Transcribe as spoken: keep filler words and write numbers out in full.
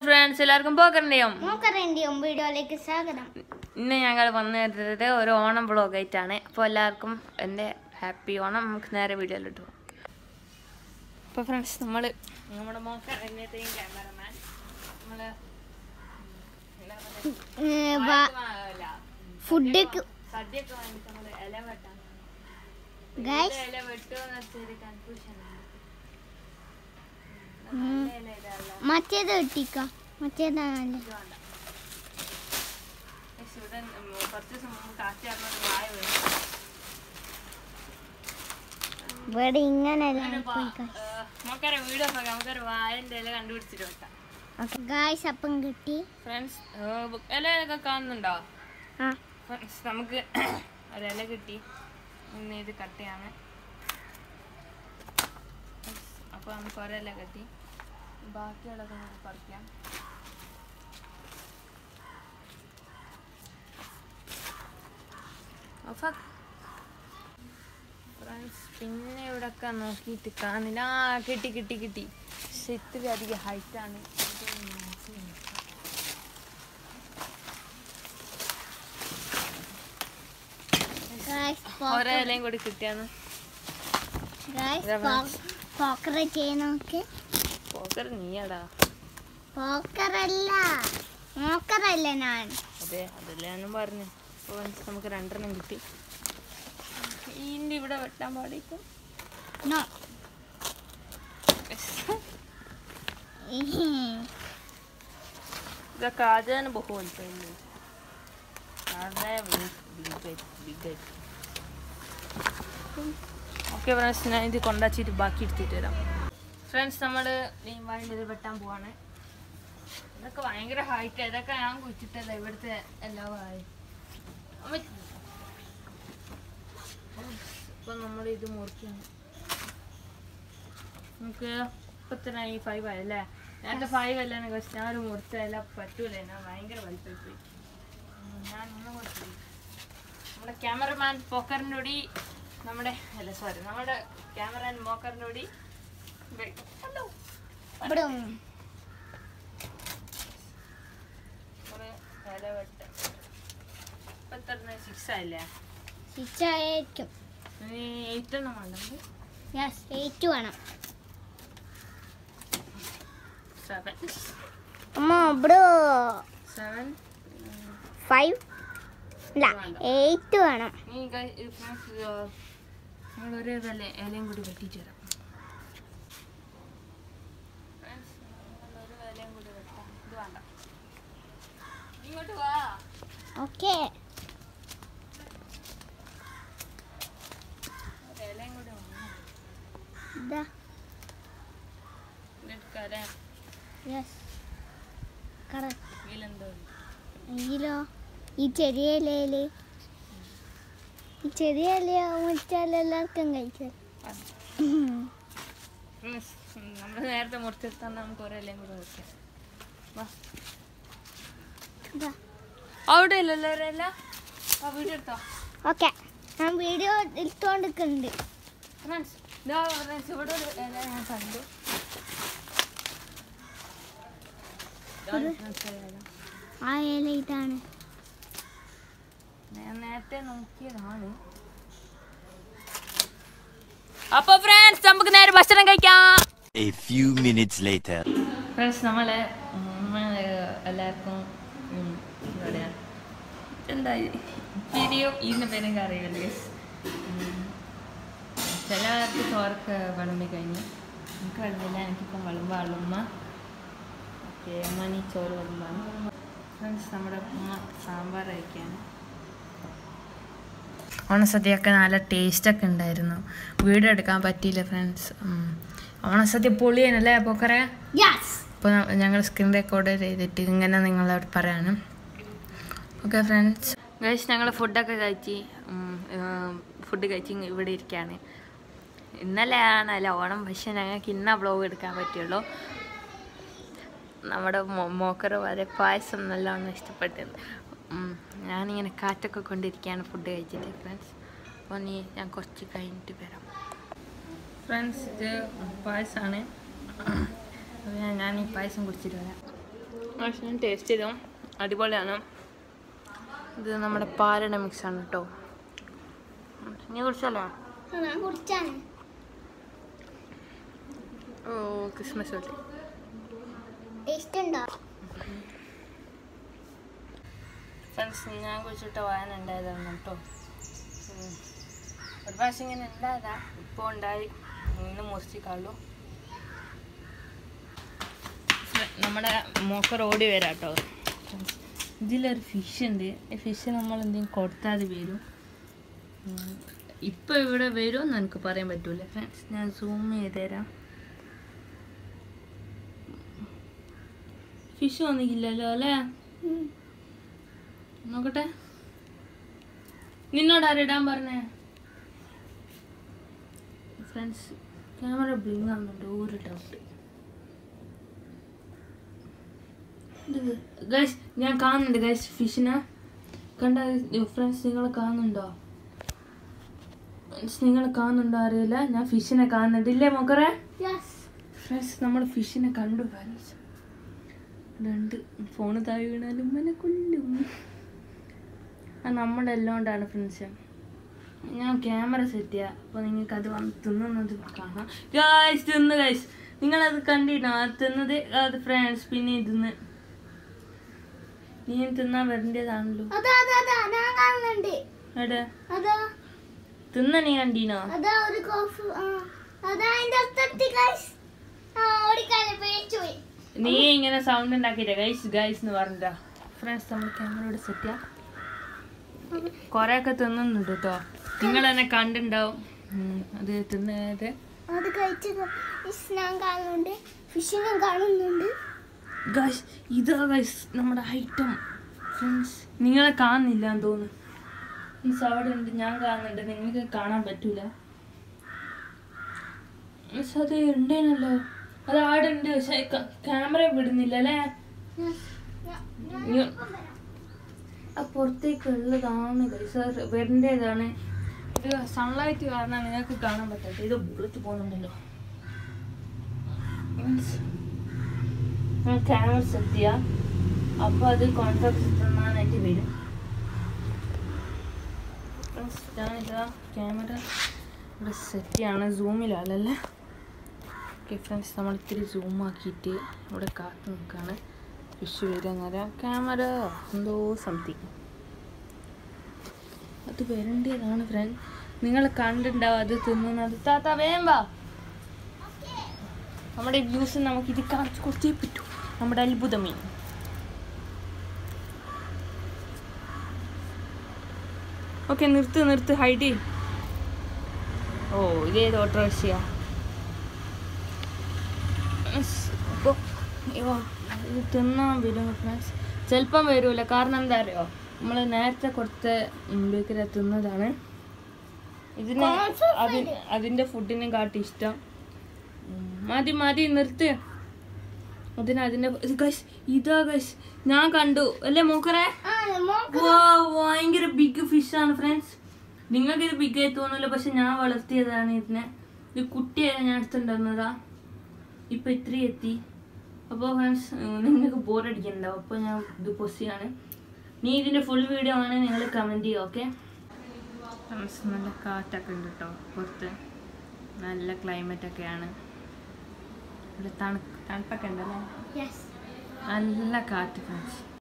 Friends എല്ലാവർക്കും പോക്കറിന്റെയും പോക്കറിന്റെയും വീഡിയോയിലേക്ക് സ്വാഗതം. ഇന്ന് ഞങ്ങൾ വന്നിരുന്നത് ഒരു ഓണം വ്ളോഗായിട്ടാണ്. അപ്പോൾ എല്ലാവർക്കും എൻ്റെ ഹാപ്പി ഓണം. നമുക്ക് നേരെ വീഡിയോയിലിട്ട് പോകാം. അപ്പോൾ ഫ്രണ്ട്സ് നമ്മൾ നമ്മുടെ മോക്കർ എന്നത്തെയും ക്യാമറമാൻ നമ്മൾ ഫുഡ് സദ്യയൊക്കെ വാങ്ങിയിട്ട് നമ്മൾ ഇല വെട്ടാൻ ഇല വെട്ടുമെന്ന് വെച്ചൊരു കൺഫ്യൂഷനാണ്. മറ്റേത് കിട്ടിക്ക മറ്റേതാണ് ഇവിടെ ഇങ്ങനല്ല നമുക്കൊരു വാഴന്റെ ഇല കണ്ടുപിടിച്ചിട്ട് വെക്കാം. ഗായ്സ് അപ്പം കിട്ടി. ഫ്രണ്ട്സ് ഇലയൊക്കെ കാണുന്നുണ്ടോ? ഫ്രണ്ട്സ് നമുക്ക് ഒരില കിട്ടി. ഇന്ന് ഇത് കട്ടയാണ്. അപ്പോൾ നമുക്ക് ഒരില കിട്ടി. ബാക്കിയുള്ളതൊക്കെ നമുക്ക് പറിക്കാം. ഫ്രണ്ട്സ് പിന്നെ ഇവിടെയൊക്കെ നോക്കിയിട്ട് കാണില്ല. ആ കിട്ടി കിട്ടി കിട്ടി പക്ഷെ ഇത്തിരി അധികം ഹൈറ്റാണ്. ഓരോ ഇലയും കൂടി കിട്ടിയാന്ന് പോക്കർ നീയാടാ. പോക്കറല്ല മോക്കറല്ല ഞാൻ. അതെ അതല്ല ഞാനും പറഞ്ഞു. അപ്പോൾ നമുക്ക് രണ്ടെണ്ണം കിട്ടി. ഇതിൻ്റെ ഇവിടെ വെട്ടാൻ പാടിക്കും. ഇതൊക്കെ ആദ്യം ബഹുമതി. ഓക്കെ ഫ്രണ്ട്സ്, ഞാൻ ഇത് കൊണ്ടാച്ചിട്ട് ബാക്കി എടുത്തിട്ട് വരാം. ഫ്രണ്ട്സ് നമ്മൾ മീൻ വാഴ വെട്ടാൻ പോവാണ്. ഇതൊക്കെ ഭയങ്കര ഹൈറ്റ്. ഇതൊക്കെ ഞാൻ കുഴിച്ചിട്ടത് ഇവിടുത്തെ എല്ലാ വാഴ. ഇപ്പൊ നമ്മൾ ഇത് മുറിക്കുന്നു. നമുക്ക് ഇപ്പത്തനായി ഫൈവ് ആയല്ലേ? നേരത്തെ ഫൈവ് അല്ലാണ്. പക്ഷെ ഞാൻ ഒരു മുറിച്ചല്ല പറ്റൂല. ഞാൻ ഭയങ്കര വലിപ്പമായി പോയി. ഞാൻ ഒന്നും കൊടുത്തില്ല. നമ്മുടെ ക്യാമറമാൻ പോക്കറിൻ്റെ കൂടി നമ്മുടെ അല്ല സോറി നമ്മുടെ ക്യാമറമാൻ മോക്കറിൻ്റെ കൂടി സിക്സ് ആയില്ലേ? സിക്സ് ആയിരിക്കും. എയ്റ്റ് എണ്ണം വേണ്ടത്. യെസ് എയ്റ്റ് വേണം. സെവൻ അമ്മ ബ്രോ സെവൻ ഫൈവ് അല്ല എയ്റ്റ് വേണം. ഞങ്ങളൊരു ഇതല്ലേ ഇലയും കൂടി വെട്ടിയിട്ട് തരാം. ഒരു ഇലയും കൂടി വെട്ടാം. ഇത് വേണ്ട, ഇങ്ങോട്ട് വാ. ഓക്കെ ഇലയും കൂടി ഇതാ എടുക്കാല്ലേ? Yes correct. ഇതിലെന്തോ എങ്കിലോ ഈ ചെറിയ ഇലയില് ഈ ചെറിയ ഇല മുറിച്ചാൽ എല്ലാവർക്കും കഴിച്ചാൽ നമ്മൾ നേരത്തെ മുറിച്ചെടുത്താൽ നമുക്ക് ഒരേ ഇലയും കൂടെ മുറിക്കാം. അവിടെ ഇല്ലല്ലോ ഒരല്ല. ആ വീഡിയോ എടുത്തോ? ഓക്കെ ഞാൻ വീഡിയോ എടുത്തോണ്ടിരിക്കുന്നുണ്ട്. ഫ്രണ്ട്സ് ഫ്രണ്ട്സ് ഇവിടെ ഒരു ഇല ഞാൻ കണ്ടു. ആ ഇല ഇതാണ്. ഞാൻ നേരത്തെ നോക്കിയതാണ്. അപ്പൊ ഫ്രണ്ട്സ് നമുക്ക് നേരെ ഭക്ഷണം കഴിക്കാം. A few minutes later. Friends നമ്മളെ എല്ലാവർക്കും എന്താ പറയാ എന്താ പിരിയും ഇതിൻ്റെ പേരൊക്കെ അറിയില്ല. ചിലർക്ക് ചോറൊക്കെ വിളമ്പി കഴിഞ്ഞു. എനിക്ക് വിളമ്പില്ല. എനിക്കിപ്പം വിളമ്പ അളുമ്മ ഓക്കെ മണി ചോറ് വിളമ്പാണ്. ഫ്രണ്ട്സ് നമ്മുടെ ഉമ്മ സാമ്പാർ കഴിക്കാണ്. ഓണസദ്യയൊക്കെ നല്ല ടേസ്റ്റൊക്കെ ഉണ്ടായിരുന്നു. വീഡിയോ എടുക്കാൻ പറ്റിയില്ല ഫ്രണ്ട്സ്. ഓണസദ്യ പൊളിയാണല്ലേ പോക്കറെ? ഇപ്പോൾ ഞങ്ങൾ സ്ക്രീൻ റെക്കോർഡ് ചെയ്തിട്ട് ഇങ്ങനെ നിങ്ങളോട് പറയാണ്. ഓക്കെ ഫ്രണ്ട്സ് ഗൈസ് ഞങ്ങൾ ഫുഡൊക്കെ കഴിച്ച് ഫുഡ് കഴിച്ച് ഇവിടെ ഇരിക്കുകയാണ്. ഇന്നലെ ആണല്ലോ ഓണം. പക്ഷെ ഞങ്ങൾക്ക് ഇന്നാ വ്ളോഗ് എടുക്കാൻ പറ്റുള്ളൂ. നമ്മുടെ മോക്കർ വരെ പായസം നല്ലോണം ഇഷ്ടപ്പെട്ടിട്ടുണ്ട്. ഞാനിങ്ങനെ കാറ്റൊക്കെ കൊണ്ടിരിക്കുകയാണ് ഫുഡ് കഴിച്ചിട്ട് ഫ്രണ്ട്സ്. അപ്പോൾ നീ ഞാൻ കുറച്ച് കഴിഞ്ഞിട്ട് വരാം. ഫ്രണ്ട്സ് ഇത് പായസമാണ്. ഞാൻ ഈ പായസം കുടിച്ചിട്ട് വരാം. ഞാൻ ടേസ്റ്റ് ചെയ്തു, അടിപൊളിയാണ്. ഇത് നമ്മുടെ പാലട മിക്സാണ് കേട്ടോ. നീ കുടിച്ചല്ലോ? ഓ ക്രിസ്മസ് പോലെ ഫ്രണ്ട്സ്, ഞാൻ കുടിച്ചിട്ട് വായന ഉണ്ടായതാണ് കേട്ടോ. ഒരു പ്രാവശ്യം ഇങ്ങനെ ഉണ്ടായതാ, ഇപ്പോൾ ഉണ്ടായി, ഇന്ന് മുറിച്ചിക്കാളൂ. നമ്മുടെ മോക്കർ ഓടി വരാം കേട്ടോ. ഇതിലൊരു ഫിഷ് ഉണ്ട്. ഈ ഫിഷ് നമ്മൾ എന്തെങ്കിലും കൊടുത്താൽ വരും. ഇപ്പം ഇവിടെ വരുമെന്ന് എനിക്ക് പറയാൻ പറ്റൂല ഫ്രണ്ട്സ്. ഞാൻ സൂം ചെയ്ത് തരാം. ഫിഷ് വന്നിക്കില്ലല്ലോ അല്ലേ? നോക്കട്ടെ, നിന്നോട് ആരിടാൻ പറഞ്ഞേ? ഫ്രണ്ട്സ്, ക്യാമറ ബ്ലിങ് ആവുന്നുണ്ട്, ഒരു ഡൗട്ട്. ഗൈസ്, ഞാൻ കാണുന്നുണ്ട് ഗൈസ് ഫിഷിനെ. കണ്ട ഫ്രണ്ട്സ്, നിങ്ങൾ കാണുന്നുണ്ടോ? നിങ്ങൾ കാണുന്നുണ്ടോ അറിയില്ല, ഞാൻ ഫിഷിനെ കാണുന്നുണ്ട്. ഇല്ലേ മോക്കറെ? ഫ്രണ്ട്സ്, നമ്മൾ ഫിഷിനെ കണ്ടു ഫ്രണ്ട്സ്. രണ്ട് ഫോണ് താഴെ വീണാലും മനെ കൊല്ലും. അത് നമ്മുടെ എല്ലാം കൊണ്ടാണ് ഫ്രണ്ട്സ്. ഞാൻ ക്യാമറ സെറ്റ് ചെയ്യാം, അപ്പോൾ നിങ്ങൾക്ക് അത് വന്ന് തിന്നുന്നത് കാണാം. ഗൈസ്, തിന്ന് ഗൈസ്, നിങ്ങളത് കണ്ടിട്ടോ? അത് തിന്നത് അത് ഫ്രണ്ട്സ്. പിന്നെ തിന്ന് നീ തിന്നാൻ വരേണ്ടതാണല്ലോ. എവിടെ തിന്ന നീ കണ്ടീനോ? നീ ഇങ്ങനെ സൗണ്ട് ഉണ്ടാക്കിട്ട ഗൈസ് ഗൈസ് എന്ന് പറഞ്ഞിട്ടാ ഫ്രണ്ട്സ്. നമ്മൾ ക്യാമറയോട് സെറ്റ് ചെയ്യാം. കൊറേ ഒക്കെ തിന്നുന്നുണ്ട് കേട്ടോ, നിങ്ങൾ തന്നെ കണ്ടിണ്ടാവും. അത് തിന്നത് ഗൈസ്. ഇതാ ഗൈസ് നമ്മുടെ ഐറ്റം ഫ്രണ്ട്സ്. നിങ്ങളെ കാണുന്നില്ല എന്ന് തോന്നുന്നു. മീൻസ് അവിടെ ഉണ്ട്, ഞാൻ കാണുന്നുണ്ട്, നിങ്ങൾക്ക് കാണാൻ പറ്റൂല. മീൻസ് അത് ഉണ്ടേനല്ലോ, അത് ആടെ ഉണ്ട്, പക്ഷെ ക്യാമറ വിടുന്നില്ല അല്ലേ? പുറത്തേക്കുള്ളതാണ് ഗൈസ്, വരേണ്ടതാണ്. ഇത് സൺലൈറ്റ് കാരണം നിങ്ങൾക്ക് കാണാൻ പറ്റാത്ത. ഇത് ബുള്ളറ്റ് പോകുന്നുണ്ടല്ലോ. മീൻസ് ക്യാമറ സെറ്റ് ചെയ്യാം, അപ്പോൾ അത് കോൺടാക്ട് തന്നാനായിട്ട് വരും. ഞാനിതാ ക്യാമറ ഇവിടെ സെറ്റ് ചെയ്യാണ്, സൂമിലാണല്ലേ. ഓക്കെ ഫ്രണ്ട്സ്, നമ്മൾ ഇത്തിരി സൂം ആക്കിയിട്ട് ഇവിടെ കാത്തു നിൽക്കുകയാണ് ഫിഷ് വരുന്നേരം. ക്യാമറ എന്തോ സംതിങ് അത് വരേണ്ടതാണ് ഫ്രണ്ട്. നിങ്ങൾ കണ്ടിട്ടുണ്ടാവും അത് തിന്നുന്നത്. താത്ത വേമ്പാ, നമ്മുടെ വ്യൂസ് നമുക്ക് ഇത് കാണിച്ചു കൊടുത്തേ പറ്റൂ. നമ്മുടെ അത്ഭുത മീൻ. ഓക്കെ, നിർത്ത് നിർത്ത് ഹൈഡ്. ഓ, ഇതേത് ഓട്ടോറിക്ഷ? അപ്പോൾ ഇത് തിന്നാൻ വരും ഫ്രണ്ട്സ്. ചിലപ്പം വരൂല, കാരണം എന്താ അറിയോ, നമ്മൾ നേരത്തെ കൊടുത്ത ബേക്കറി തിന്നതാണ്. ഇതിന് അതി അതിൻ്റെ ഫുഡിനെ കാട്ടി ഇഷ്ടം. മതി മതി നിർത്ത്. അതിന് അതിൻ്റെ ഗൈസ്, ഇതാ ഗൈസ് ഞാൻ കണ്ടു അല്ലേ മോക്കറെ? ഭയങ്കര ബിഗ് ഫിഷാണ് ഫ്രണ്ട്സ്. നിങ്ങൾക്ക് ഇത് ബിഗ് ആയി തോന്നില്ല, പക്ഷെ ഞാൻ വളർത്തിയതാണ് ഇതിനെ. ഇത് കുട്ടിയായി ഞാൻ എടുത്തിട്ടുണ്ടായിരുന്നതാ, ഇപ്പം ഇത്രയും എത്തി. അപ്പോൾ ഫ്രണ്ട്സ്, നിങ്ങൾക്ക് ബോറടിക്കുന്നുണ്ടാവും, അപ്പോൾ ഞാൻ ഇത് പൊസിയാണ്. നീ ഇതിൻ്റെ ഫുൾ വീഡിയോ ആണെങ്കിൽ നിങ്ങൾ കമൻറ്റ് ചെയ്യുക. ഓക്കെ ഫ്രണ്ട്സ്, നല്ല കാറ്റൊക്കെ ഉണ്ട് കേട്ടോ പുറത്ത്, നല്ല ക്ലൈമറ്റൊക്കെയാണ്. ഇവിടെ തണു തണുപ്പൊക്കെ ഉണ്ടല്ലേ, നല്ല കാറ്റ് ഫ്രണ്ട്സ്.